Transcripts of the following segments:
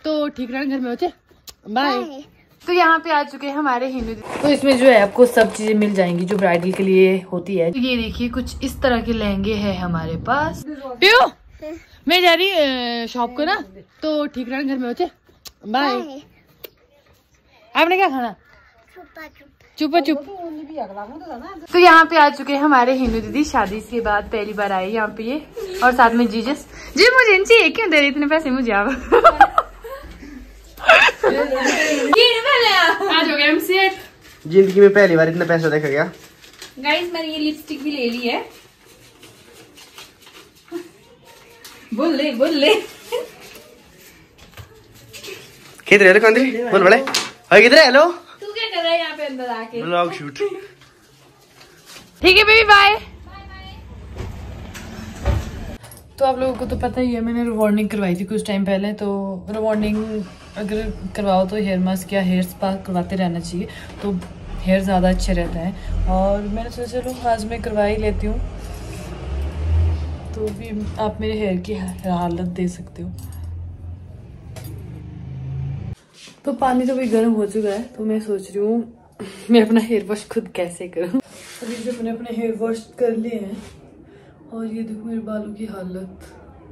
तो ठीक रहना, घर में बच्चे, बाय। तो यहाँ पे आ चुके हैं हमारे हिंदू। तो इसमें जो है आपको सब चीजें मिल जाएंगी जो ब्राइडल के लिए होती है। तो ये देखिए कुछ इस तरह के लहंगे हैं हमारे पास। पियो मैं जा रही शॉप को ना, तो ठीक रहना, घर में बच्चे, बाय। आपने क्या खाना? चुप चुप। तो यहाँ पे आ चुके हैं हमारे हिंदू दीदी, शादी के बाद पहली बार आए यहाँ पे ये, और साथ में जीजस जी। मुझे इनसे एक क्यों दे रहे इतने पैसे मुझे आप? आज हो गया हम सेट। जिंदगी में पहली बार इतना पैसा देखा गया। गाइस मैंने ये लिपस्टिक भी ले ली है। बोल ले किधर है कौन बोल बड़े किधर है? हेलो, तू क्या कर रहा है यहाँ पे अंदर आके? Vlog shoot. ठीक है बेबी, बाय। तो आप लोगों को तो पता ही है, मैंने रिवॉर्डिंग करवाई थी कुछ टाइम पहले। तो रिवॉर्डिंग अगर करवाओ तो हेयर मास्क या हेयर स्पा करवाते रहना चाहिए, तो हेयर ज़्यादा अच्छे रहता है। और मैंने सोचा चलो आज मैं करवा ही लेती हूँ, तो भी आप मेरे हेयर की हालत दे सकते हो। तो पानी तो भी गर्म हो चुका है, तो मैं सोच रही हूँ मैं अपना हेयर वॉश खुद कैसे करूँ। अभी जब मैंने अपने हेयर वॉश कर लिए हैं, और ये देखो मेरे बालों की हालत।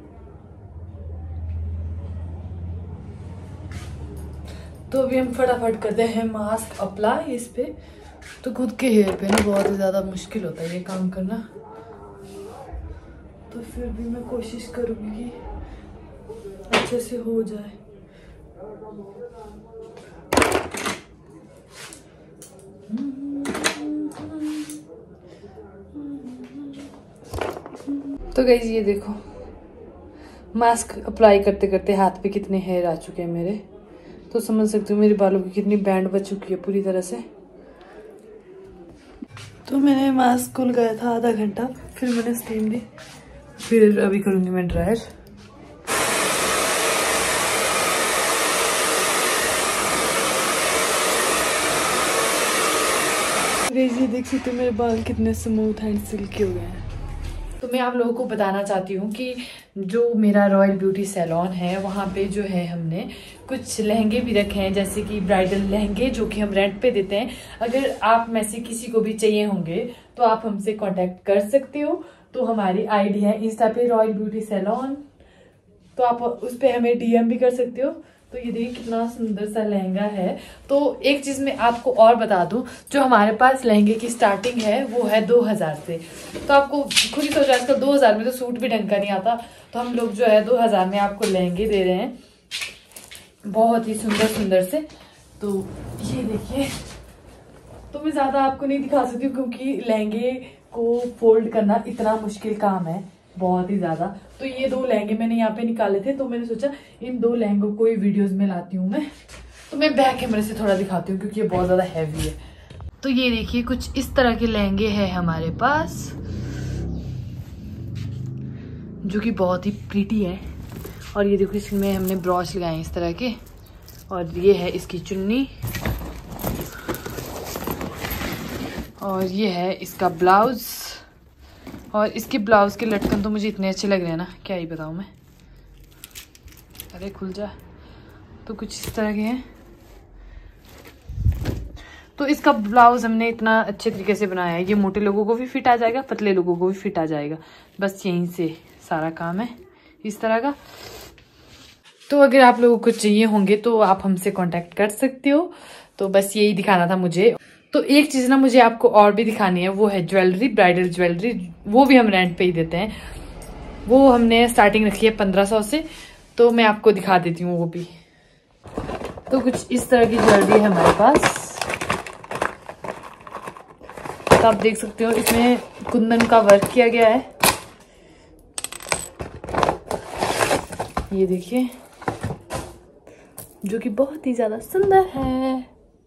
तो अभी हम फटाफट करते हैं मास्क अप्लाई इस पे। तो खुद के हेयर पे ना बहुत ही ज़्यादा मुश्किल होता है ये काम करना, तो फिर भी मैं कोशिश करूँगी कि अच्छे से हो जाए। तो गाइस ये देखो मास्क अप्लाई करते करते हाथ पे कितने हेयर आ चुके हैं मेरे, तो समझ सकते हो मेरे बालों की कितनी बैंड बच चुकी है पूरी तरह से। तो मैंने मास्क को लगाया था आधा घंटा, फिर मैंने स्टीम दी, फिर अभी करूँगी मैं ड्रायर। ये देख सकते हो मेरे बाल कितने स्मूथ एंड सिल्की हो गए हैं। तो मैं आप लोगों को बताना चाहती हूँ कि जो मेरा रॉयल ब्यूटी सैलून है वहाँ पे जो है हमने कुछ लहंगे भी रखे हैं, जैसे कि ब्राइडल लहंगे जो कि हम रेंट पे देते हैं। अगर आप में से किसी को भी चाहिए होंगे तो आप हमसे कांटेक्ट कर सकते हो। तो हमारी आईडी है इंस्टा पे रॉयल ब्यूटी सैलून, तो आप उस पर हमें डीएम भी कर सकते हो। तो ये देखिए कितना सुंदर सा लहंगा है। तो एक चीज मैं आपको और बता दूं, जो हमारे पास लहंगे की स्टार्टिंग है वो है 2000 से। तो आपको खुद ही सोचा आजकल 2000 में तो सूट भी ढंग का नहीं आता, तो हम लोग जो है 2000 में आपको लहंगे दे रहे हैं बहुत ही सुंदर सुंदर से। तो ये देखिए, तो मैं ज्यादा आपको नहीं दिखा सकती हूँ क्योंकि लहंगे को फोल्ड करना इतना मुश्किल काम है, बहुत ही ज्यादा। तो ये 2 लहंगे मैंने यहाँ पे निकाले थे, तो मैंने सोचा इन 2 लहंगों को ही वीडियोस में लाती हूँ मैं। तो मैं बैक कैमरे से थोड़ा दिखाती हूँ क्योंकि ये बहुत ज्यादा हैवी है। तो ये देखिए कुछ इस तरह के लहंगे हैं हमारे पास, जो कि बहुत ही प्रीटी है। और ये देखो इसमें हमने ब्रॉच लगाए हैं इस तरह के, और ये है इसकी चुन्नी, और ये है इसका ब्लाउज। और इसके ब्लाउज के लटकन तो मुझे इतने अच्छे लग रहे हैं ना, क्या ही बताऊं मैं। अरे खुल जा। तो कुछ इस तरह के हैं। तो इसका ब्लाउज हमने इतना अच्छे तरीके से बनाया है, ये मोटे लोगों को भी फिट आ जाएगा, पतले लोगों को भी फिट आ जाएगा। बस यहीं से सारा काम है इस तरह का। तो अगर आप लोगों को चाहिए होंगे तो आप हमसे कांटेक्ट कर सकते हो। तो बस यही दिखाना था मुझे। तो एक चीज ना मुझे आपको और भी दिखानी है, वो है ज्वेलरी, ब्राइडल ज्वेलरी। वो भी हम रेंट पे ही देते हैं। वो हमने स्टार्टिंग रखी है 1500 से, तो मैं आपको दिखा देती हूँ वो भी। तो कुछ इस तरह की ज्वेलरी है हमारे पास, तो आप देख सकते हो इसमें कुंदन का वर्क किया गया है। ये देखिए, जो कि बहुत ही ज्यादा सुंदर है।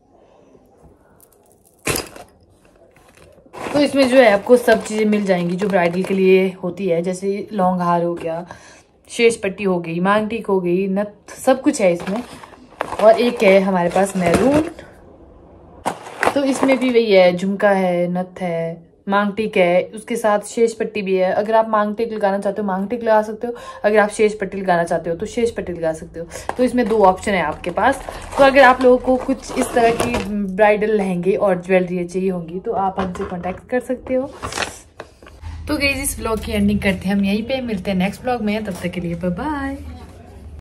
तो इसमें जो है आपको सब चीजें मिल जाएंगी जो ब्राइडल के लिए होती है, जैसे लॉन्ग हार हो गया, शेष पट्टी हो गई, मांग टीक हो गई, नथ, सब कुछ है इसमें। और एक है हमारे पास मैरून, तो इसमें भी वही है, झुमका है, नथ है, मांग टिक है, उसके साथ शेष पट्टी भी है। अगर आप मांग टिक लगाना चाहते हो मांग टिक लगा सकते हो, अगर आप शेष पट्टी लगाना चाहते हो तो शेष पट्टी लगा सकते हो। तो इसमें 2 ऑप्शन है आपके पास। तो अगर आप लोगों को कुछ इस तरह की ब्राइडल लहंगे और ज्वेलरी चाहिए होंगी तो आप हमसे कॉन्टेक्ट कर सकते हो। तो गाइस इस व्लॉग की एंडिंग करते हैं हम यहीं पे, मिलते हैं नेक्स्ट व्लॉग में, तब तक के लिए बाय बाय।